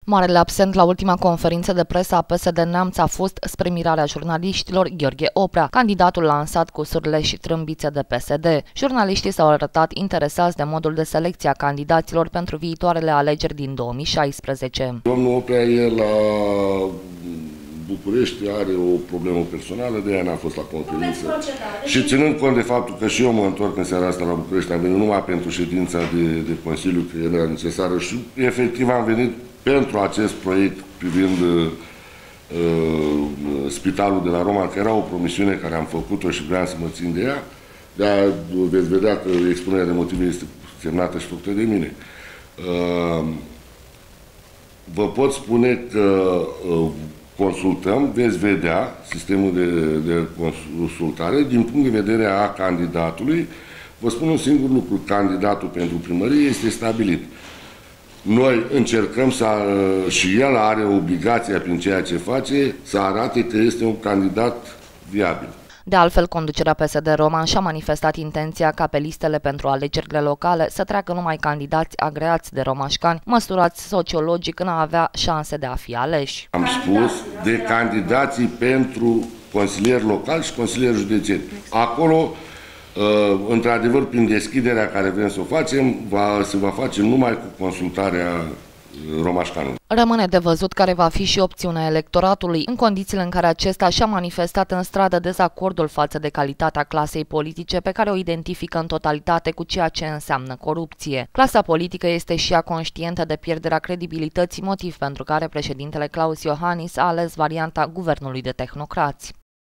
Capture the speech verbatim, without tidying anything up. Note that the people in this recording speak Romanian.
Marele absent la ultima conferință de presă a P S D Neamț a fost, spre mirarea jurnaliștilor, Gheorghe Oprea, candidatul lansat cu surle și trâmbițe de P S D. Jurnaliștii s-au arătat interesați de modul de selecție a candidaților pentru viitoarele alegeri din două mii șaisprezece. Domnul Oprea e la București, are o problemă personală, de aia n-a fost la conferință. Și ținând cont de faptul că și eu mă întorc în seara asta la București, am venit numai pentru ședința de, de Consiliu, că era necesară, și efectiv am venit pentru acest proiect privind uh, spitalul de la Roman, că era o promisiune care am făcut-o și vreau să mă țin de ea, dar veți vedea că expunerea de motive este semnată și făcută de mine. Uh, vă pot spune că uh, consultăm, veți vedea sistemul de, de consultare din punct de vedere a candidatului. Vă spun un singur lucru, candidatul pentru primărie este stabilit. Noi încercăm să, și el are obligația prin ceea ce face, să arate că este un candidat viabil. De altfel, conducerea P S D Roman și-a manifestat intenția ca pe listele pentru alegerile locale să treacă numai candidați agreați de romașcani, măsurați sociologic în a avea șanse de a fi aleși. Am spus de candidații pentru consilieri locali și consilieri județeni. Acolo, într-adevăr, prin deschiderea care vrem să o facem, va, se va face numai cu consultarea romașcanului. Rămâne de văzut care va fi și opțiunea electoratului, în condițiile în care acesta și-a manifestat în stradă dezacordul față de calitatea clasei politice pe care o identifică în totalitate cu ceea ce înseamnă corupție. Clasa politică este și ea conștientă de pierderea credibilității, motiv pentru care președintele Claus Iohannis a ales varianta guvernului de tehnocrați.